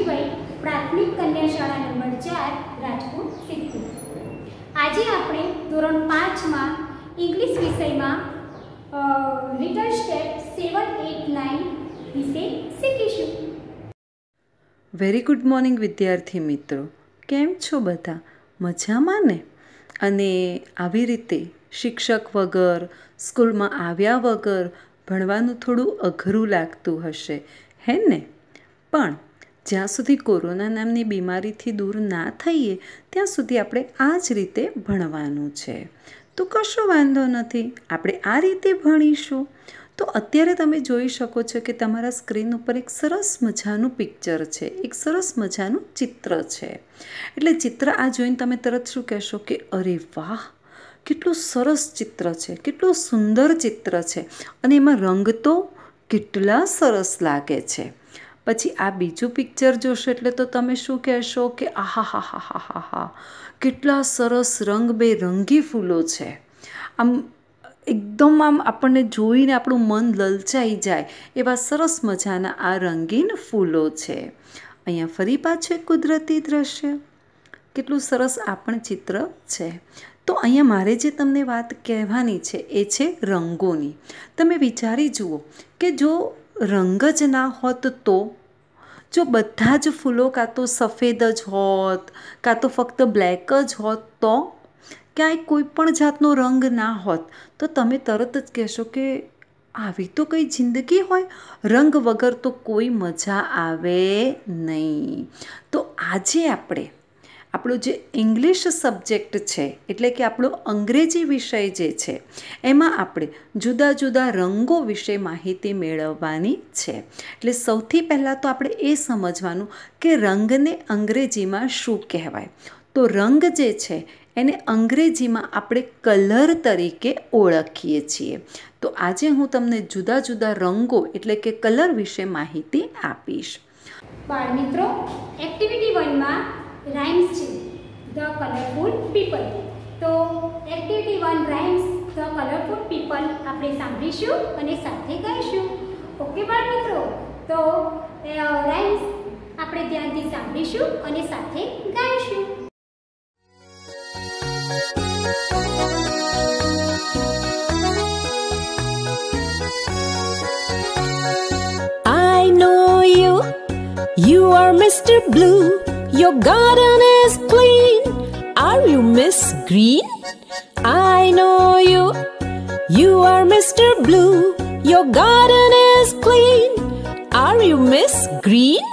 કાનજીભાઈ પ્રાથમિક કન્યા શાળા નંબર 4 રાજકોટ સિદ્ધપુર। આજે આપણે ધોરણ 5 માં ઇંગ્લિશ વિષયમાં લિટલ સ્ટેપ 7, 8, 9 વિશે શીખીશું। વેરી ગુડ મોર્નિંગ વિદ્યાર્થી મિત્રો, કેમ છો બધા? મજામાં ને? અને આવી રીતે શિક્ષક વગર સ્કૂલમાં આવ્યા વગર ભણવાનું થોડું અઘરું લાગતું હશે, હે ને? પણ જ્યાં સુધી કોરોના નામની બીમારીથી દૂર ના થઈએ ત્યાં સુધી આપણે આ જ રીતે ભણવાનું છે। તો કશો વાંધો નથી, આપણે આ રીતે ભણીશું। તો અત્યારે તમે જોઈ શકો છો કે તમારા સ્ક્રીન ઉપર એક સરસ મજાનું પિક્ચર છે, એક સરસ મજાનું ચિત્ર છે। એટલે ચિત્ર આ જોઈને તમે તરત શું કહેશો કે અરે વાહ, કેટલું સરસ ચિત્ર છે, કેટલું સુંદર ચિત્ર છે, અને એમાં રંગ તો કેટલા સરસ લાગે છે। પછી આ બીજું પિક્ચર જોશો એટલે તો તમે શું કહેશો કે આહા હા હા હા હા હા, કેટલા સરસ રંગબેરંગી ફૂલો છે। આમ એકદમ આમ આપણને જોઈને આપણું મન લલચાઈ જાય એવા સરસ મજાના આ રંગીન ફૂલો છે। અહીંયા ફરી પાછું એક કુદરતી દ્રશ્ય, કેટલું સરસ આ પણ ચિત્ર છે। તો અહીંયા મારે જે તમને વાત કહેવાની છે એ છે રંગોની। તમે વિચારી જુઓ કે જો રંગ જ ના હોત તો, જો બધા જ ફૂલો કાં તો સફેદ જ હોત કાં તો ફક્ત બ્લેક જ હોત, તો ક્યાંય કોઈ પણ જાતનો રંગ ના હોત તો તમે તરત જ કહેશો કે આવી તો કઈ જિંદગી હોય, રંગ વગર તો કોઈ મજા આવે નહીં। તો આજે આપણે આપણો જે ઇંગ્લિશ સબ્જેક્ટ છે, એટલે કે આપણો અંગ્રેજી વિષય જે છે, એમાં આપણે જુદા જુદા રંગો વિશે માહિતી મેળવવાની છે। એટલે સૌથી પહેલાં તો આપણે એ સમજવાનું કે રંગને અંગ્રેજીમાં શું કહેવાય। તો રંગ જે છે એને અંગ્રેજીમાં આપણે કલર તરીકે ઓળખીએ છીએ। તો આજે હું તમને જુદા જુદા રંગો એટલે કે કલર વિશે માહિતી આપીશ। બાળ મિત્રો, એક્ટિવિટી 1 માં રાઇમ્સ છે, ધ કલરફુલ પીપલ। તો activity 1 rhymes the colourful people આપણે સાંભળીશું અને સાથે ગાઈશું। ઓકે બાળ મિત્રો, તો રાઇમ્સ આપણે ધ્યાનથી સાંભળીશું અને સાથે ગાઈશું। I know you, you are Mr. Blue. Your garden is clean. Are you Miss Green? I know you, you are Mr. Blue. Your garden is clean. Are you Miss Green?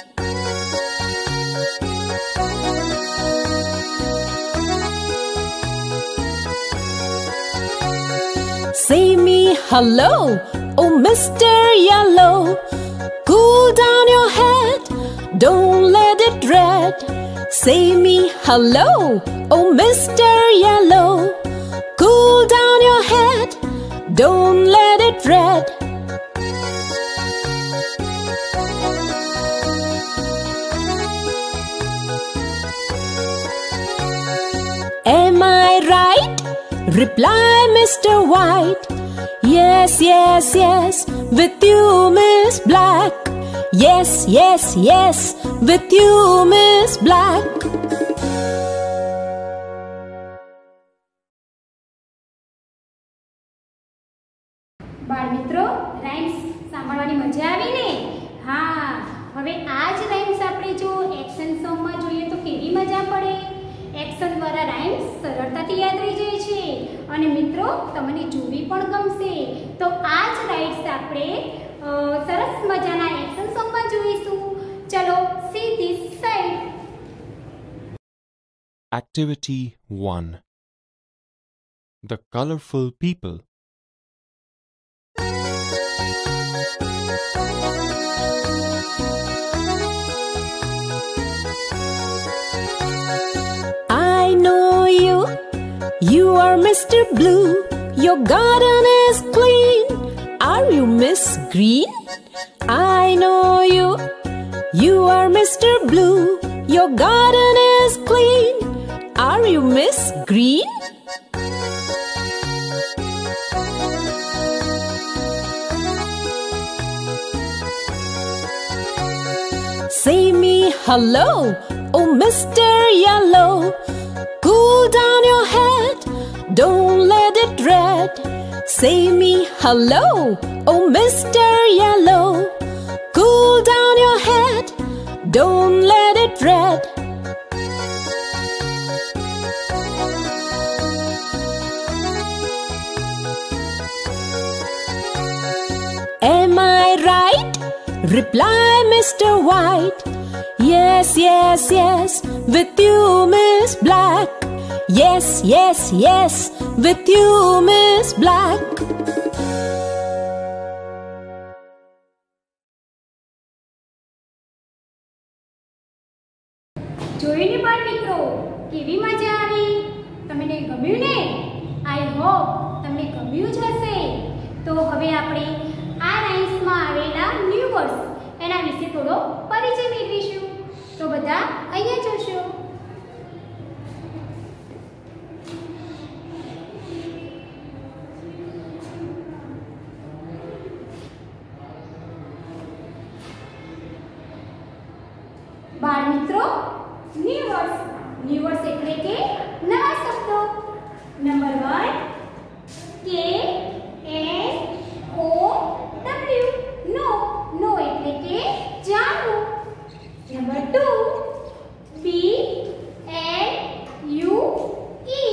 Say me hello, oh Mr. Yellow. Cool down your head, don't let it red. Say me hello, oh Mr. Yellow. Cool down your head, don't let it red. Am I right? Reply Mr. White. Yes, yes, yes, with you Miss Black. Yes, yes, yes, with you Miss Black. બાળ મિત્રો, rhymes સાંભળવાની મજા આવી ને? હા, હવે આ જ રાઇમ્સ આપણે જો એક્શન સોંગમાં જોઈએ તો કેવી મજા પડે। એક્શન દ્વારા રાઇમ્સ સરળતાથી યાદ રહી જાય છે અને મિત્રો તમને જોવી પણ ગમશે। તો આ જ રાઇમ્સ આપણે સરસ મજાના એક્શન સોંગમાં જોઈશું। ચલો, see this side. Activity 1. The Colorful People. I know you, you are Mr. Blue. Your garden is clean. Are you Miss Green? I know you, you are Mr. Blue. Your garden is clean. Are you Miss Green? Say me hello, oh Mr. Yellow. Cool down your head, don't let it red. Say me hello, oh Mr. Yellow. Cool down your head, don't let it red. Am I right? Reply Mr. White. Yes, yes, yes, with you Miss Black. Yes, yes, yes, with you Miss Black. જોઈને બાળ મિત્રો કેવી મજા આવી? તમને ગમ્યું ને? I hope તમને ગમ્યું જ હશે. તો હવે આપણે આ રાઇમ્સમાં આવેલા ન્યૂ વર્ડ્સ એના વિશે થોડો પરિચય મેળવીશું. તો બધા અહીંયા જોશો. બાળ મિત્રો ન્યૂ વર્ડ્સ એટલે કે નવા શબ્દો. નંબર 1 કે એન ઓ ડબલ્યુ નો એટલે કે જાણવું. Number 2 B L U E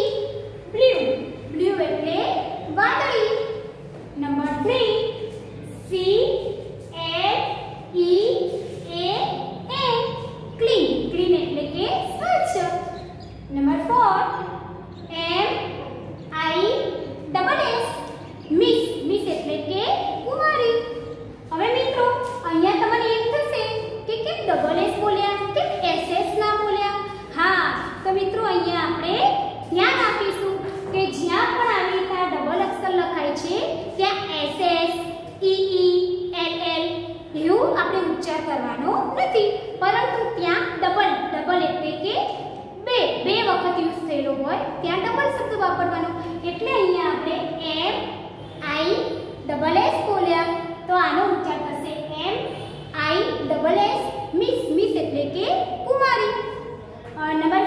blue એટલે વાદળી. Number 3 C L E A N clean એટલે કે સ્વચ્છ. Number 4 M I double S miss એટલે કે કુમારી. હવે મિત્રો અહીંયા તમને એમ થશે કે કેમ ડબલ એસ બોલ્યા, કેમ એસએસ ના બોલ્યા? હા, તો મિત્રો અહીંયા આપણે ધ્યાન આપીશું કે જ્યાં પણ આવી રીતના ડબલ અક્ષર લખાય છે ત્યાં એસએસ ઈ એલ એવું આપણે ઉચ્ચાર કરવાનો નથી, પરંતુ ત્યાં ડબલ એટલે કે બે વખત યુઝ થયેલો હોય ત્યાં ડબલ શબ્દ વાપરવાનો. એટલે અહીંયા આપણે એમ આઈ ડબલ એસ બોલ્યા તો આનો ઉચ્ચાર થશે M I double S miss એટલે કે કુમારી. Number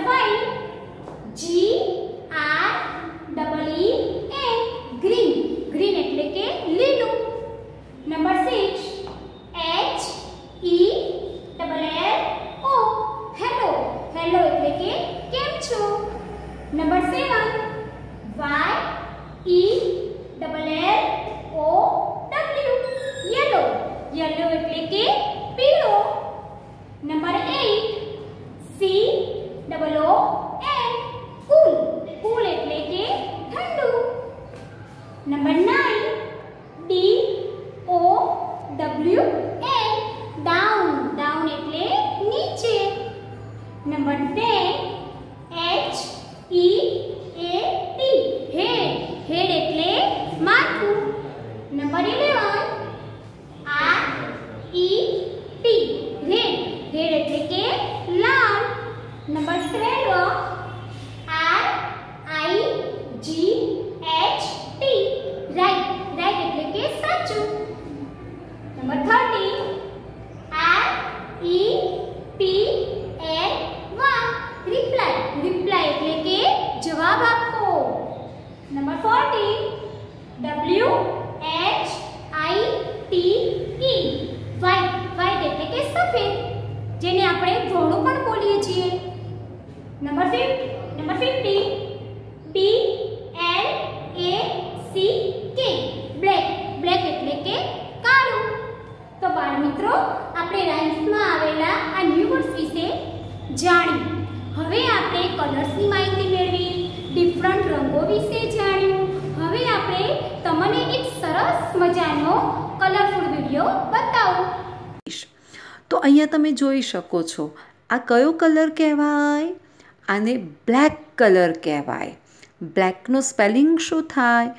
5 G R double E N green એટલે કે લીલું. Number 6 H E double L O hello એટલે કે કેમ છો. Number 7 Y E double L O W yellow એટલે કે પીળો. Number 8 C double O N cool એટલે કે ઠંડુ. Number 9 D O W N down એટલે નીચે. નંબર 10 એચ ઈ એ ટી હેડ એટલે માથું. Number 11 R E T red એટલે કે લાલ. Number 12 R I G H T right એટલે કે સાચું. Number 13 R E P L Y reply એટલે કે જવાબ આપવો. Number 14 W H I T E white એટલે કે સફેદ, જેને આપણે ધોળું પણ બોલીએ છીએ. Number 15 B L A C K black એટલે કે કાળું. તો બાળ મિત્રો આપણે રાઇમ્સમાં આવેલા આ ન્યૂ વર્ડ્સ વિશે જાણ્યું. હવે આપણે કલર્સની માહિતી મેળવી, ડિફરન્ટ રંગો વિશે જાણ્યું. હવે આપણે તમને એક સરસ મજાનો કલરફુલ વિડિયો બતાવું. તો અહીંયા તમે જોઈ શકો છો આ કયો કલર કહેવાય? આને બ્લેક કલર કહેવાય. બ્લેકનો સ્પેલિંગ શું થાય?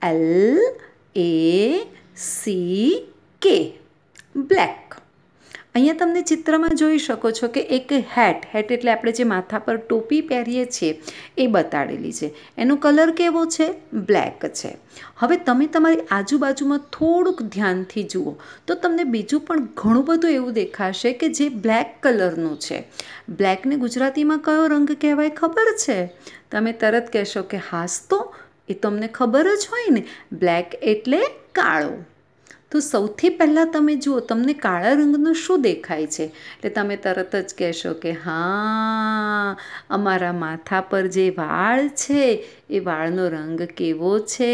BLACK black. અહીંયા તમને ચિત્રમાં જોઈ શકો છો કે એક હેટ એટલે આપણે જે માથા પર ટોપી પહેરીએ છીએ એ બતાડેલી છે. એનો કલર કેવો છે? બ્લેક છે. હવે તમે તમારી આજુબાજુમાં થોડુંક ધ્યાનથી જુઓ તો તમને બીજું પણ ઘણું બધું એવું દેખાશે કે જે બ્લેક કલરનું છે. બ્લેકને ગુજરાતીમાં કયો રંગ કહેવાય ખબર છે? તમે તરત કહેશો કે હાસ તો એ તમને ખબર જ હોય ને, બ્લેક એટલે કાળો. તો સૌથી પહેલાં તમે જુઓ તમને કાળા રંગનું શું દેખાય છે? એટલે તમે તરત જ કહેશો કે હા, અમારા માથા પર જે વાળ છે એ વાળનો રંગ કેવો છે?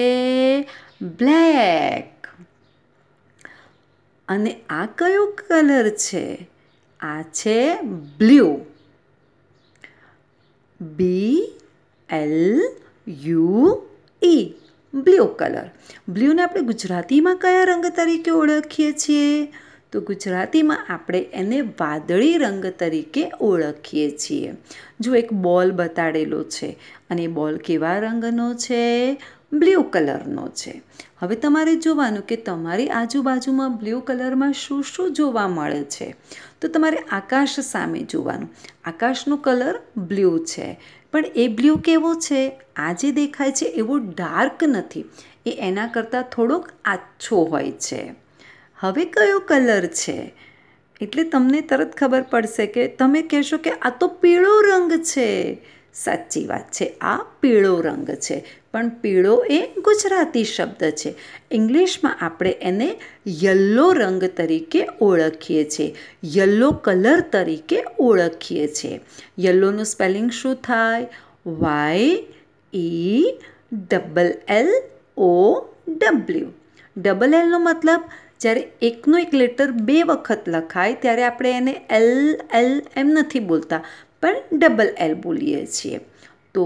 બ્લેક. અને આ કયો કલર છે? આ છે બ્લુ. BLUE, blue colour. બ્લુને આપણે ગુજરાતીમાં કયા રંગ તરીકે ઓળખીએ છીએ? તો ગુજરાતીમાં આપણે એને વાદળી રંગ તરીકે ઓળખીએ છીએ. જો એક બોલ બતાડેલો છે અને બોલ કેવા રંગનો છે? બ્લુ કલરનો છે. હવે તમારે જોવાનું કે તમારી આજુબાજુમાં બ્લુ કલરમાં શું શું જોવા મળે છે. તો તમારે આકાશ સામે જોવાનું. આકાશનો કલર બ્લુ છે, પણ એ બ્લુ કેવો છે? આ જે દેખાય છે એવો ડાર્ક નથી, એ એના કરતાં થોડોક આછો હોય છે. હવે કયો કલર છે? એટલે તમને તરત ખબર પડશે કે તમે કહેશો કે આ તો પીળો રંગ છે. સાચી વાત છે, આ પીળો રંગ છે, પણ પીળો એ ગુજરાતી શબ્દ છે. ઇંગ્લિશમાં આપણે એને યલો રંગ તરીકે ઓળખીએ છીએ, યલો કલર તરીકે ઓળખીએ છીએ. યલોનું સ્પેલિંગ શું થાય? YELLOW. ડબલ એલનો મતલબ જ્યારે એકનો એક લેટર બે વખત લખાય ત્યારે આપણે એને એલ એમ નથી બોલતા, પણ ડબલ એલ બોલીએ છીએ. તો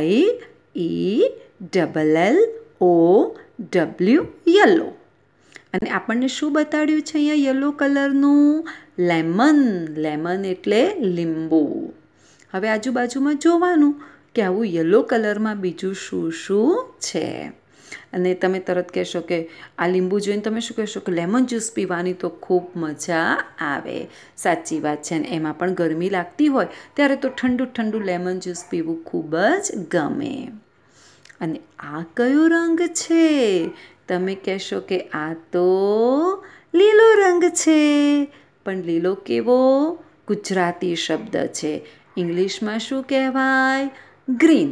YELLOW, યલો. અને આપણને શું બતાડ્યું છે અહીંયા યલો કલરનું? લેમન એટલે લીંબુ. હવે આજુબાજુમાં જોવાનું કે આવું યલો કલરમાં બીજું શું શું છે. અને તમે તરત કહેશો કે આ લીંબુ જોઈને તમે શું કહેશો કે લેમન જ્યુસ પીવાની તો ખૂબ મજા આવે. સાચી વાત છે. અને એમાં પણ ગરમી લાગતી હોય ત્યારે તો ઠંડુ ઠંડુ લેમન જ્યુસ પીવું ખૂબ જ ગમે. અને આ કયો રંગ છે? તમે કહેશો કે આ તો લીલો રંગ છે, પણ લીલો કેવો? ગુજરાતી શબ્દ છે. ઇંગ્લિશમાં શું કહેવાય? ગ્રીન.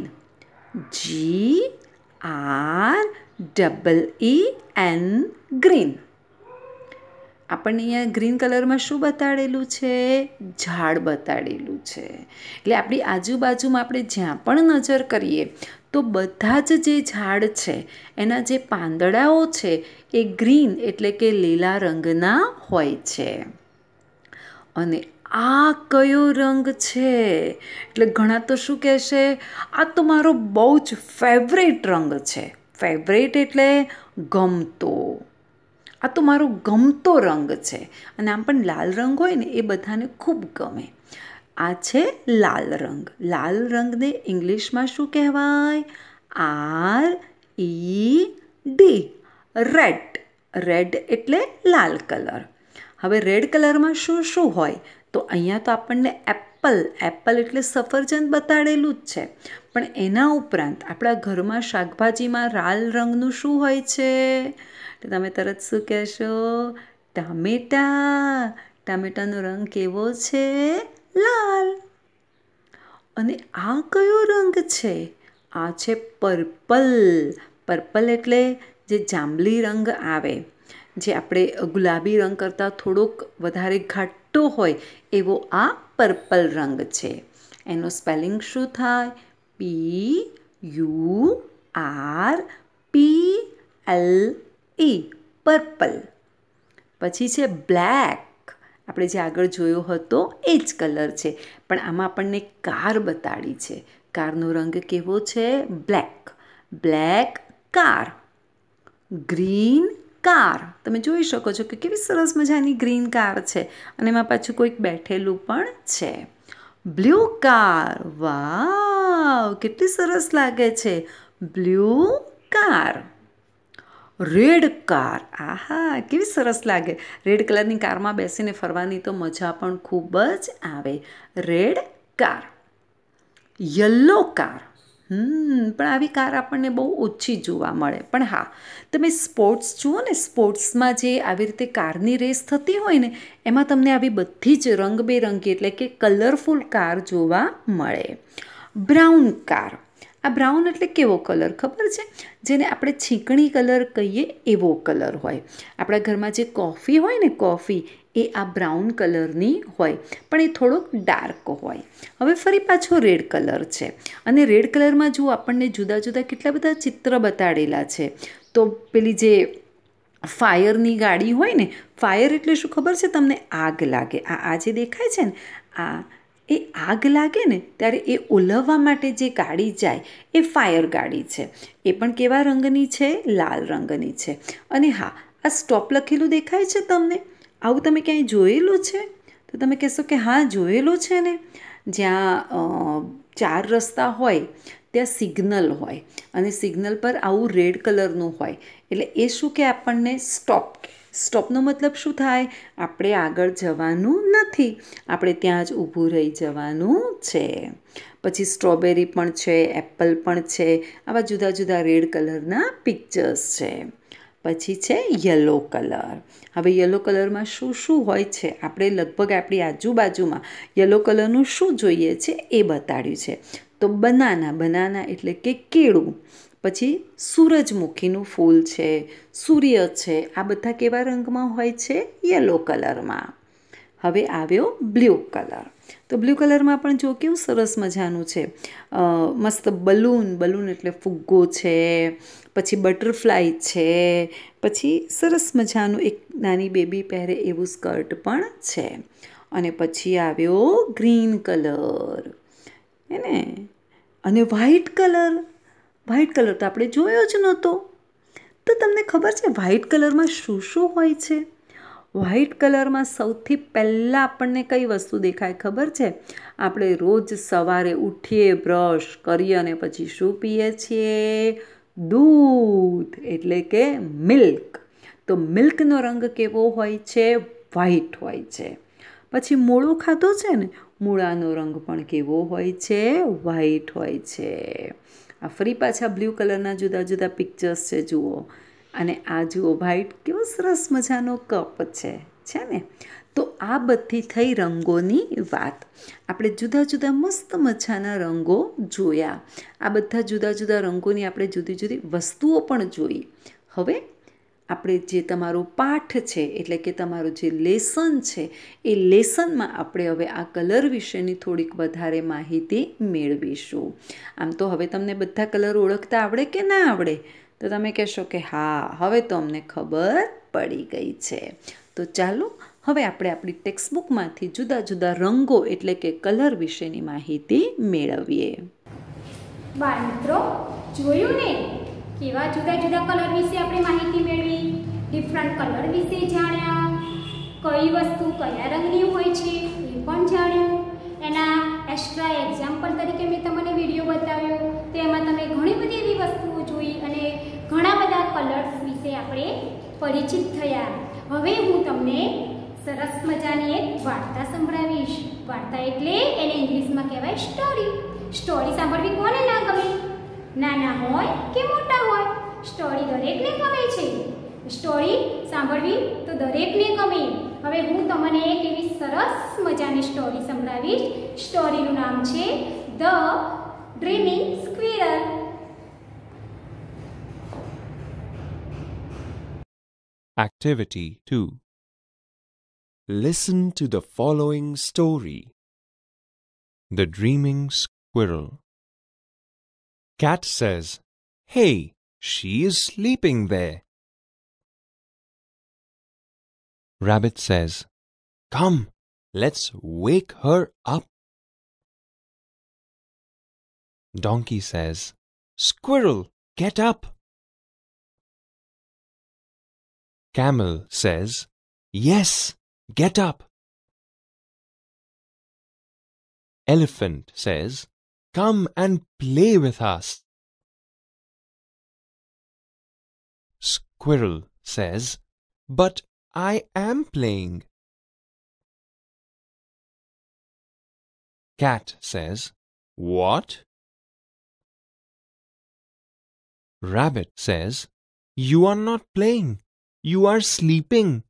GREEN, green. આપણને અહીંયા ગ્રીન કલરમાં શું બતાડેલું છે? ઝાડ બતાડેલું છે. એટલે આપણી આજુબાજુમાં આપણે જ્યાં પણ નજર કરીએ તો બધા જ જે ઝાડ છે એના જે પાંદડાઓ છે એ ગ્રીન એટલે કે લીલા રંગના હોય છે. અને આ કયો રંગ છે? એટલે ઘણા તો શું કહેશે? આ તો મારો બહુ જ ફેવરેટ રંગ છે. ફેવરેટ એટલે ગમતો. આ તો મારો ગમતો રંગ છે. અને આમ પણ લાલ રંગ હોય ને એ બધાને ખૂબ ગમે. આ છે લાલ રંગ. લાલ રંગને ઇંગ્લિશમાં શું કહેવાય? RED, red. રેડ એટલે લાલ કલર. હવે રેડ કલરમાં શું શું હોય? તો અહીંયા તો આપણને એપલ એટલે સફરજન બતાડેલું જ છે, પણ એના ઉપરાંત આપણા ઘરમાં શાકભાજીમાં લાલ રંગનું શું હોય છે? તો તમે તરત શું કહેશો? ટામેટાં. ટામેટાનો રંગ કેવો છે? લાલ. અને આ કયો રંગ છે? આ છે પર્પલ. પર્પલ એટલે જે જાંબલી રંગ આવે, જે આપણે ગુલાબી રંગ કરતાં થોડોક વધારે ઘાટો હોય એવો આ પર્પલ રંગ છે. એનો સ્પેલિંગ શું થાય? PURPLE, purple. પછી છે બ્લેક. આપણે જે આગળ જોયો હતો એ જ કલર છે, પણ આમાં આપણને કાર બતાડી છે. કારનો રંગ કેવો છે? Black. Black car. Green car. તમે જોઈ શકો છો કે કેવી સરસ મજાની ગ્રીન કાર છે અને એમાં પાછું કોઈક બેઠેલું પણ છે. Blue car. વાવ, કેટલી સરસ લાગે છે બ્લુ કાર. Red car. આહા, કેવી સરસ લાગે. રેડ કલરની કારમાં બેસીને ફરવાની તો મજા પણ ખૂબ જ આવે. Red car. Yellow car. પણ આવી કાર આપણને બહુ ઓછી જોવા મળે. પણ હા, તમે સ્પોર્ટ્સ જુઓ ને, સ્પોર્ટ્સમાં જે આવી રીતે કારની રેસ થતી હોય ને, એમાં તમને આવી બધી જ રંગબેરંગી એટલે કે કલરફુલ કાર જોવા મળે. Brown car. આ બ્રાઉન એટલે કેવો કલર ખબર છે? જેને આપણે છીકણી કલર કહીએ એવો કલર હોય. આપણા ઘરમાં જે કોફી હોય ને, કોફી એ આ બ્રાઉન કલરની હોય, પણ એ થોડોક ડાર્ક હોય. હવે ફરી પાછો રેડ કલર છે, અને રેડ કલરમાં જુઓ આપણને જુદા જુદા કેટલા બધા ચિત્ર બતાડેલા છે. તો પેલી જે ફાયરની ગાડી હોય ને, ફાયર એટલે શું ખબર છે તમને? આગ લાગે. આ જે દેખાય છે ને, એ આગ લાગે ને ત્યારે એ ઓલવવા માટે જે ગાડી જાય એ ફાયર ગાડી છે. એ પણ કેવા રંગની છે? લાલ રંગની છે. અને હા, આ સ્ટોપ લખેલું દેખાય છે તમને? આવું તમે ક્યાંય જોયેલું છે? તો તમે કહેશો કે હા, જોયેલું છે ને. જ્યાં 4 રસ્તા હોય ત્યાં સિગ્નલ હોય, અને સિગ્નલ પર આવું રેડ કલરનું હોય, એટલે એ શું કે આપણને? સ્ટોપ. સ્ટોપનો મતલબ શું થાય? આપણે આગળ જવાનું નથી, આપણે ત્યાં જ ઊભું રહી જવાનું છે. પછી સ્ટ્રોબેરી પણ છે, એપલ પણ છે, આવા જુદા જુદા રેડ કલરના પિક્ચર્સ છે. પછી છે યલો કલર. હવે યલો કલરમાં શું શું હોય છે? આપણે લગભગ આપણી આજુબાજુમાં યલો કલરનું શું જોઈએ છે એ બતાડ્યું છે. તો બનાના એટલે કે કેળું. પછી સૂરજમુખીનું ફૂલ છે, સૂર્ય છે, આ બધા કેવા રંગમાં હોય છે? યલો કલરમાં. હવે આવ્યો બ્લુ કલર. તો બ્લુ કલરમાં પણ જો કેવું સરસ મજાનું છે. મસ્ત બલૂન એટલે ફુગ્ગો છે, પછી બટરફ્લાય છે, પછી સરસ મજાનું એક નાની બેબી પહેરે એવું સ્કર્ટ પણ છે. અને પછી આવ્યો ગ્રીન કલર, હે ને? અને વ્હાઈટ કલર. વ્હાઈટ કલર તો આપણે જોયો જ નહોતો. તો તમને ખબર છે વ્હાઈટ કલરમાં શું શું હોય છે? વ્હાઈટ કલરમાં સૌથી પહેલાં આપણને કઈ વસ્તુ દેખાય ખબર છે? આપણે રોજ સવારે ઉઠીએ, બ્રશ કરીએ અને પછી શું પીએ છીએ? દૂધ, એટલે કે મિલ્ક. તો મિલ્કનો રંગ કેવો હોય છે? વ્હાઈટ હોય છે. પછી મૂળો ખાધો છે ને, મૂળાનો રંગ પણ કેવો હોય છે? વ્હાઈટ હોય છે. આ ફરી પાછા બ્લુ કલરના જુદા જુદા પિક્ચર્સ છે, જુઓ. અને આ જુઓ, વ્હાઈટ કેવો સરસ મજાનો કપ છે ને? તો આ બધી થઈ રંગોની વાત. આપણે જુદા જુદા મસ્ત મજાના રંગો જોયા. આ બધા જુદા જુદા રંગોની આપણે જુદી જુદી વસ્તુઓ પણ જોઈ. હવે આપણે જે તમારો પાઠ છે, એટલે કે તમારું જે લેસન છે, એ લેસનમાં આપણે હવે આ કલર વિશેની થોડીક વધારે માહિતી મેળવીશું. આમ તો હવે તમને બધા કલર ઓળખતા આવડે કે ના આવડે? તો તમે કહેશો કે હા, હવે તો અમને ખબર પડી ગઈ છે. તો ચાલો હવે આપણે આપણી ટેક્સ્ટબુકમાંથી જુદા જુદા રંગો એટલે કે કલર વિશેની માહિતી મેળવીએ. બાળમિત્રો, જોયું ને કેવા જુદા જુદા કલર વિશે આપણે માહિતી મેળવી, ડિફરન્ટ કલર વિશે જાણ્યા, કઈ વસ્તુ કયા રંગની હોય છે એ પણ જાણ્યું. એના એક્સ્ટ્રા એક્ઝામ્પલ તરીકે મેં તમને વિડીયો બતાવ્યો, તેમાં તમે ઘણી બધી એવી વસ્તુઓ જોઈ અને ઘણા બધા કલર્સ વિશે આપણે પરિચિત થયા. હવે હું તમને સરસ મજાની એક વાર્તા સંભળાવીશ. વાર્તા એટલે એને ઇંગ્લિશમાં કહેવાય સ્ટોરી. સ્ટોરી સાંભળવી કોને ના ગમે? નાના હોય કે મોટા હોય, સ્ટોરી દરેકને ગમે છે. સ્ટોરી સાંભળવી તો દરેકને ગમે. હવે હું તમને એક એવી સરસ મજાની સ્ટોરી સંભળાવીશ. સ્ટોરીનું નામ છે the dreaming squirrel. Activity 2. Listen to the following story. The Dreaming Squirrel. Cat says, "Hey, she is sleeping there." Rabbit says, "Come, let's wake her up." Donkey says, "Squirrel, get up." Camel says, "Yes, get up." Elephant says, "Come and play with us." Squirrel says, "But I am playing." Cat says, "What?" Rabbit says, "You are not playing. You are sleeping."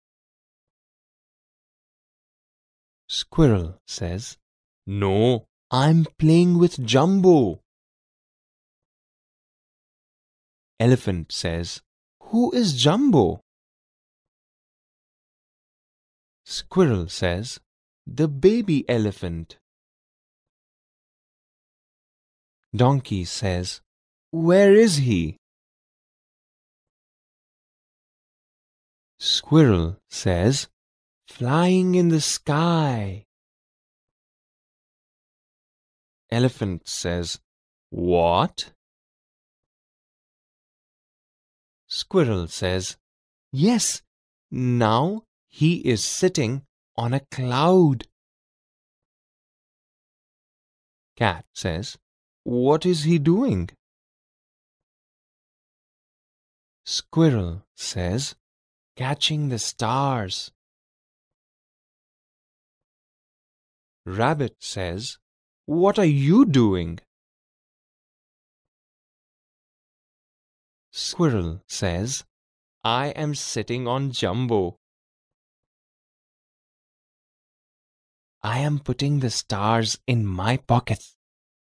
Squirrel says, "No, I'm playing with Jumbo." Elephant says, "Who is Jumbo?" Squirrel says, "The baby elephant." Donkey says, "Where is he?" Squirrel says, "Flying in the sky." Elephant says, "What?" Squirrel says, "Yes, now he is sitting on a cloud." Cat says, "What is he doing?" Squirrel says, "Catching the stars." Rabbit says, "What are you doing?" Squirrel says, "I am sitting on Jumbo. I am putting the stars in my pockets."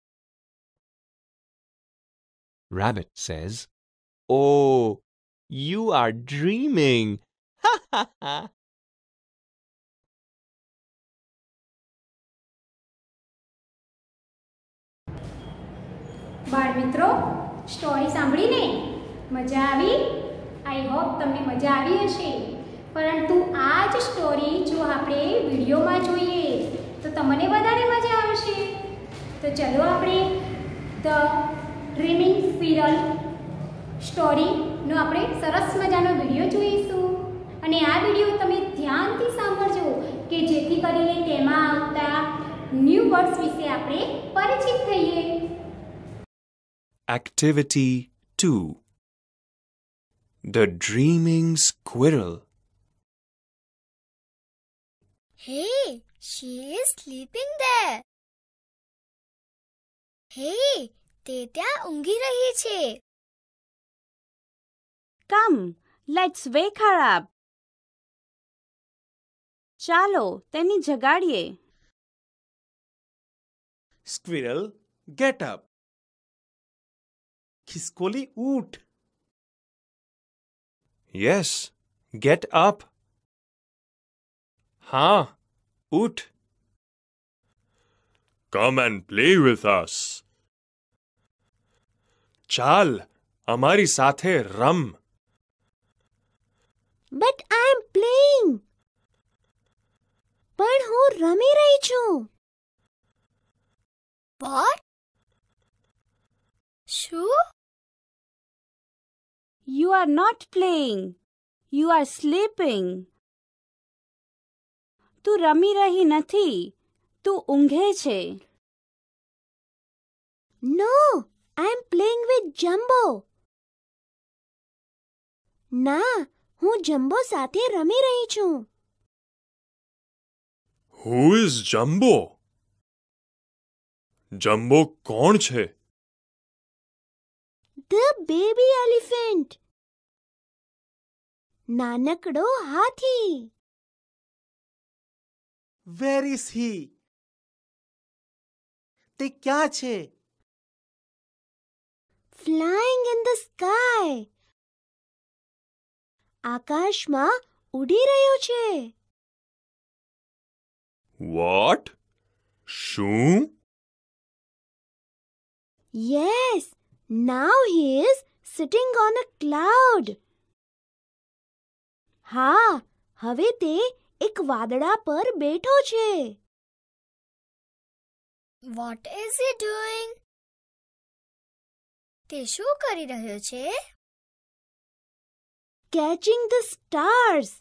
Rabbit says, "Oh, you are dreaming. Ha ha ha." બાળમિત્રો, story સાંભળીને મજા આવી? I hope તમને મજા આવી હશે. પરંતુ આ જ સ્ટોરી જો આપણે વિડીયોમાં જોઈએ તો તમને વધારે મજા આવશે. તો ચલો આપણે ધ ડ્રીમિંગ સ્ક્વિરલ સ્ટોરીનો આપણે સરસ મજાનો વિડીયો જોઈશું. અને આ વિડીયો તમે ધ્યાનથી સાંભળજો કે જેથી કરીને તેમાં આવતા ન્યૂ વર્ડ્સ વિશે આપણે પરિચિત થઈએ. Activity 2. The Dreaming Squirrel. Hey, she is sleeping there. Hey, તે ત્યાં ઊંઘી રહી છે. Come, let's wake her up. ચાલો તેને જગાડીએ. Squirrel, get up. खिसकोली ऊठ. Yes, get up. हाँ, उठ. Come and play with us. ચાલ, અમારી સાથે રમ. But I am playing. પણ હું રમી રહી છું. What? શું? You are not playing. You are sleeping. તું રમી રહી નથી. તું ઊંઘે છે. No, I am playing with Jumbo. ના, હું જમ્બો સાથે રમી રહી છું. Who is Jumbo? Jumbo કોણ છે? The baby elephant. નાનકડો હાથી. Where is he? તે ક્યાં છે? Flying in the sky. આકાશમાં ઉડી રહ્યો છે. What? શું? Yes, now he is sitting on a cloud. હા, હવે તે એક વાદળા પર બેઠો છે. What is he doing? તે શું કરી રહ્યો છે? Catching the stars.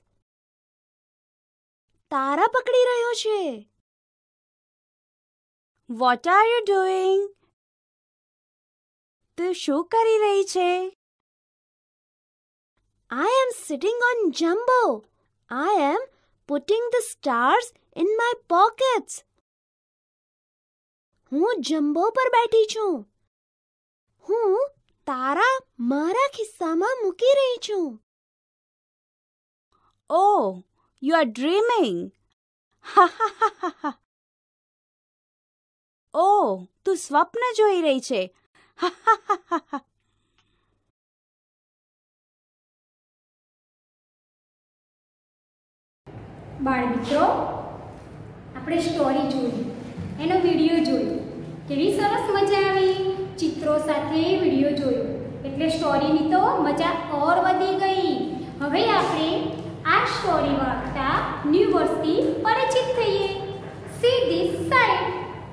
તારા પકડી રહ્યો છે. What are you doing? તું શું કરી રહી છે? I am sitting on Jumbo. I am putting the stars in my pockets. હું જમ્બો પર બેઠી છું. હું તારા મારા ખિસ્સામાં મૂકી રહી છું. Oh, you are dreaming. Ha ha ha ha ha. Oh, તું સ્વપ્ન જોઈ રહી છે. Ha ha ha ha ha. બાળમિત્રો, આપણે સ્ટોરી જોઈ, એનો વિડીયો જોયો, કેવી સરસ મજા આવી. ચિત્રો સાથે વિડીયો જોયો એટલે સ્ટોરીની તો મજા ઓર વધી ગઈ. હવે આપણે આ સ્ટોરી વાંચતા ન્યૂ વર્ડથી પરિચિત થઈએ. See this side.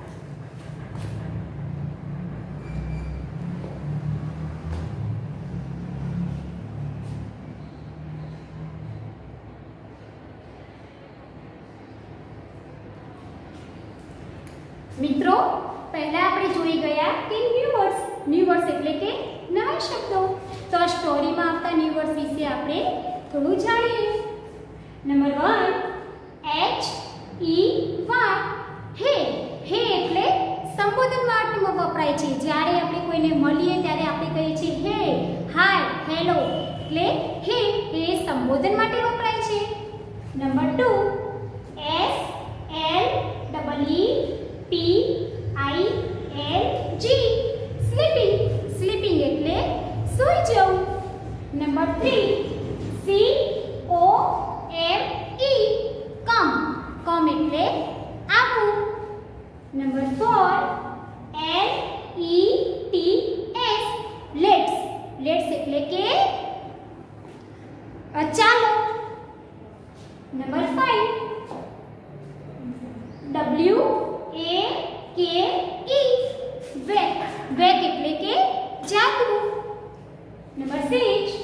મિત્રો, પહેલા આપણે જોઈ ગયા કે ન્યૂ વર્ડ્સ એટલે કે નવા શબ્દો. તો આ સ્ટોરીમાં આવતા ન્યૂ વર્ડ્સ વિશે આપણે થોડું જાણીએ. નંબર 1, H-E-Y, હે. હે એટલે સંબોધન વાક્યમાં વપરાય છે. જ્યારે આપણે કોઈને મળીએ ત્યારે આપણે કહીએ છીએ હે, હાય, હેલો. એટલે હે એ સંબોધન માટે વપરાય છે. Number 2, S-L-E-E-P-I-N-G, sleeping. સ્લીપિંગ એટલે સૂઈ જવું. નંબર 3, C-O-M-E, કમ. કમ એટલે આવવું. Number 4, L-E-T-S, let's. લેટ્સ એટલે કે ચાલો. નંબર 5, W-A-K-E, વેક. વેક એટલે કે જાગવું. Number 6,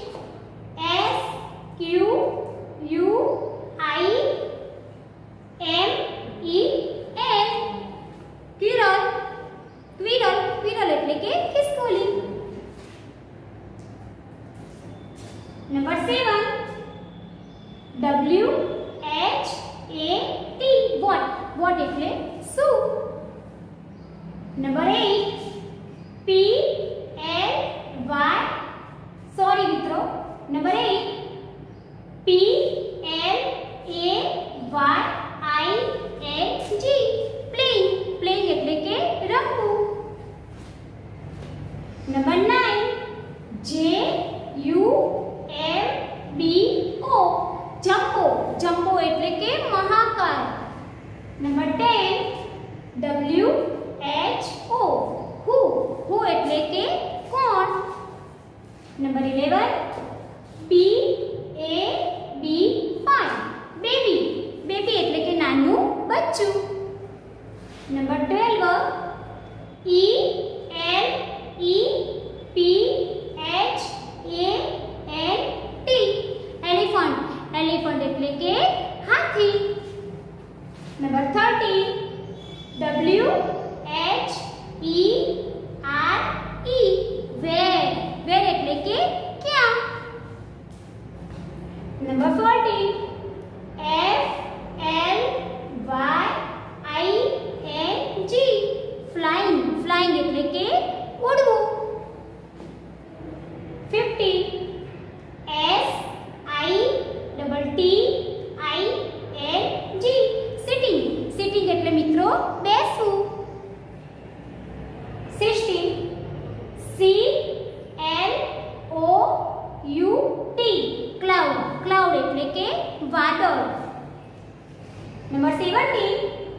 S-Q-U-I-M-E-N, ક્વિરલ. ક્વિરલ. ક્વિરલ એટલે કે ખિસકોલી. Number 7, W-H-A-T, vote. વોટ એટલે શું. નંબર 8, P-L-Y, સોરી મિત્રો. Number 8, P-L-A-Y-I-N-G, playing. પ્લેઇંગ એટલે કે રમવું. Number 9, J-U-M-B-O, jumbo. જમ્બો એટલે કે મહાકાય. નંબર 10, WHO, હુ. હુ એટલે કે કોણ. Number 11, BABY, baby. બેબી એટલે કે નાનું બચ્ચું. Number 12, ELEPHANT, elephant. એલિફન્ટ એટલે કે હાથી. નંબર 13, WHERE, વેર. વેર એટલે કે ક્યાં. Number 14, FLYING, flying. ફ્લાઇંગ એટલે કે ઉડવું. 15, SITTING, સિટિંગ. સિટિંગ એટલે મિત્રો બેસવું. 16, CLOUD, ક્લાઉડ. ક્લાઉડ એટલે કે વાદળ. Number 17,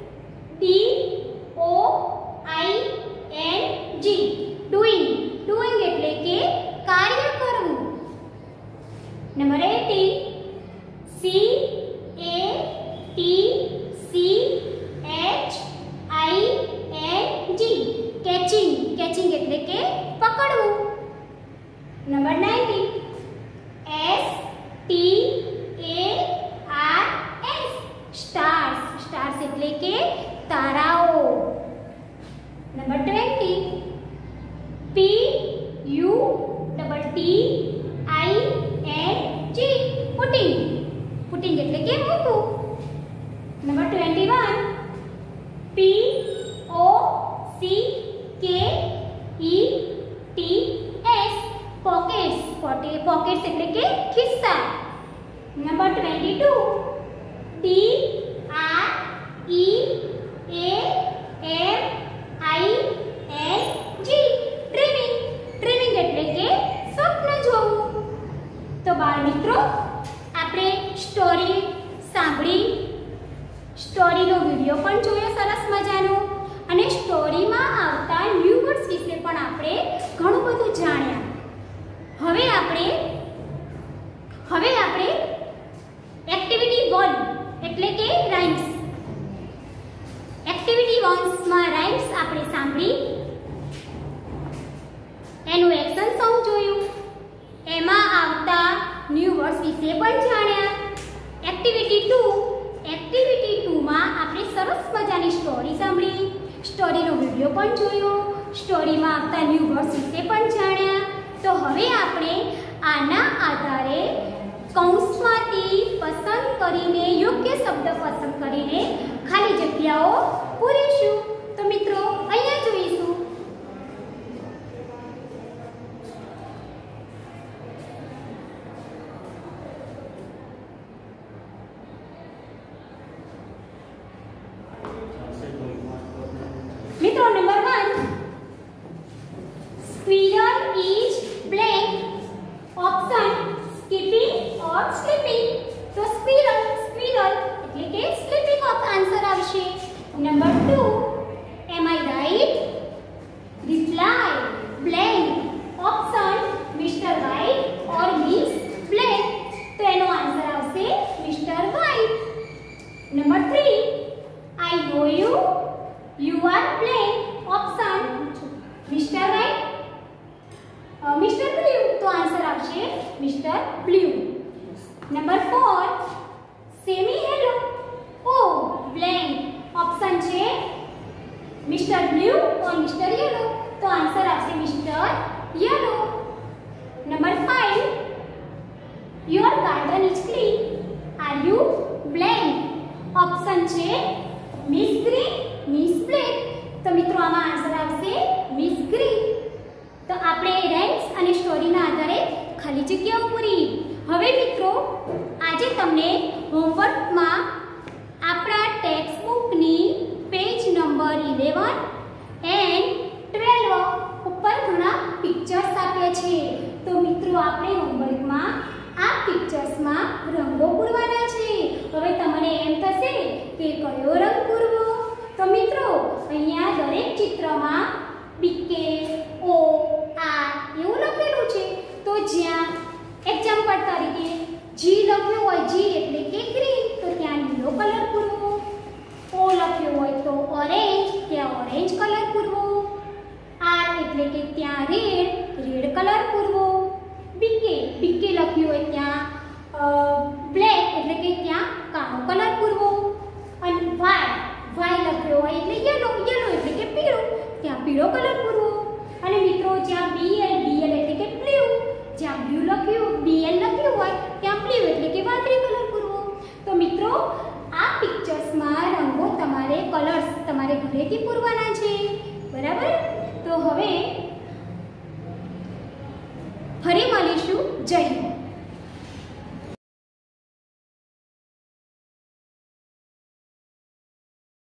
DOING, doing. ડુઈંગ એટલે કે કાર્ય કરવું. Number 18, CATCHING, catching. કેચિંગ એટલે કે પકડવું. Number 19, STARS, stars. સ્ટાર્સ એટલે કે તારાઓ. Number 20, PUTTING, putting. પુટિંગ એટલે કે મૂકવું. Number 21 POCKETS pockets. પોકેટ્સ એટલે કે ખિસ્સા. Number 22 DREAMING dreaming. ડ્રીમિંગ એટલે કે સ્વપ્ન જોવું. તો બાળ મિત્રો, આપણે સ્ટોરી સાંભળી, સ્ટોરીનો વિડિયો પણ જોયો સરસ મજાનો, અને સ્ટોરીમાં આવતા ન્યૂ વર્ડ્સ વિશે પણ આપણે ઘણું બધું જાણ્યા. હવે આપણે એક્ટિવિટી 1 એટલે કે રાઇમ્સ. એક્ટિવિટી 1 માં રાઇમ્સ આપણે સાંભળી, એનું એક્શન સોંગ જોયું, એમાં આવતા ન્યૂ વર્ડ્સ વિશે પણ જાણ્યા. એક્ટિવિટી 2 માં આપણે સરસ મજાની સ્ટોરી સાંભળી, સ્ટોરીનો વિડિયો પણ જોયો, સ્ટોરીમાં આવતા ન્યૂ વર્ડ્સ વિશે પણ જાણ્યા. તો હવે આપણે આના આધારે કૌંસમાંથી પસંદ કરીને, યોગ્ય શબ્દ પસંદ કરીને ખાલી જગ્યાઓ પૂરીશું. તો મિત્રો, અહીંયા જોઈશું. મિત્રો, number 1 Squirrel is blank. Option skipping or sleeping. તો squirrel એટલે કે sleeping આન્સર આવશે. Number 2 Am I right? Reply blank. Option Mr. White or Miss Blank. તો એનો આન્સર આવશે Mr. White. Number 3 I know you. You are blank. Option Mr. White, Mr. Blue. તો answer આવશે Mr. Blue. Number 4 Say me hello. Oh blank. Option છે Mr. Blue or Mr. Yellow. તો answer આવશે Mr. Yellow. Number 5 Your garden is clean. Are you blank? Option છે Miss Green, Miss Black. તો મિત્રો, આમાં answer આવશે Miss Green. તો આપણે રાઇમ્સ અને સ્ટોરીના આધારે ખાલી જગ્યાઓ પૂરી. હવે મિત્રો, આજે તમને હોમવર્કમાં આપણા ટેક્સ્ટ બુકની પેજ નંબર 11 એન્ડ 12 ઉપર ઘણા પિક્ચર્સ આપ્યા છે. તો મિત્રો, આપણે હોમવર્કમાં આ પિક્ચર્સમાં રંગો પૂરવાના છે. હવે તમને એમ થશે કે કયો રંગ પૂરવો? તો મિત્રો, અહીંયા દરેક ચિત્રમાં બીકે, ઓ, આ એવું લખેલું છે. તો જ્યાં એક્ઝામ્પલ તરીકે જી લખ્યું હોય, જી એટલે કે ગ્રીન, તો ત્યાં લીલો કલર પૂરવો. ઓ લખ્યું હોય તો ઓરેન્જ, ત્યાં ઓરેન્જ કલર પૂરવો. આર એટલે કે ત્યાં રેડ કલર પૂરવો. બીકે લખ્યું હોય ત્યાં બ્લેક એટલે કે ત્યાં કાળો કલર પૂરવો. અને વાય લખ્યો હોય એટલે યલો એટલે કે પીળો, ત્યાં પીળો કલર પૂરવો. અને મિત્રો, જ્યાં બીએલ એટલે કે બ્લુ, જ્યાં બીએલ લખ્યું હોય ત્યાં બ્લુ એટલે કે વાદળી કલર પૂરવો. તો મિત્રો, આ પિક્ચર્સમાં રંગો કલર્સ તમારે ઘરેથી પૂરવાના છે. બરાબર? તો હવે ફરી મળીશું. જય હિન્દ.